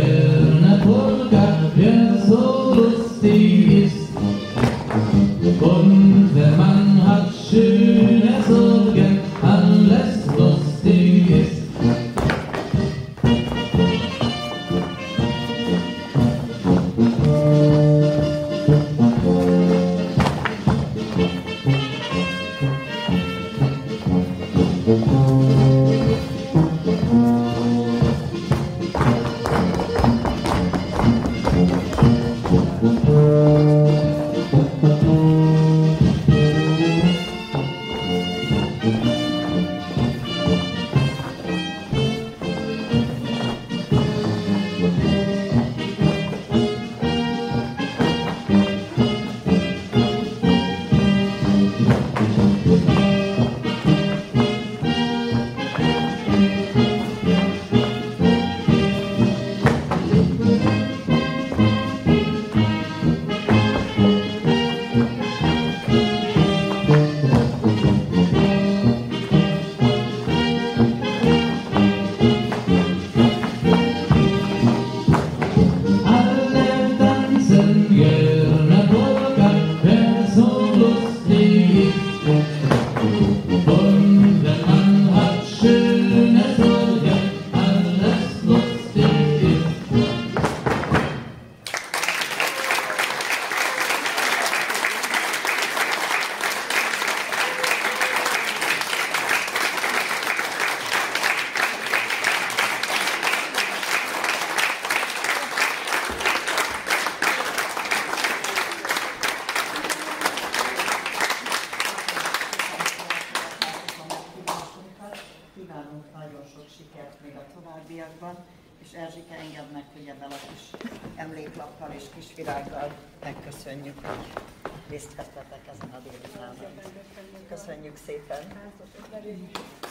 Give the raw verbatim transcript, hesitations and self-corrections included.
gerne Polka, wer so lustig ist. Und der Mann hat schöne Sorgen, alles lustig ist. Kívánunk nagyon sok sikert még a továbbiakban, és Erzsike, engedd meg, hogy ebben a kis emléklappal és kis virággal megköszönjük, hogy részt vettetek ezen a délutánon. Köszönjük szépen!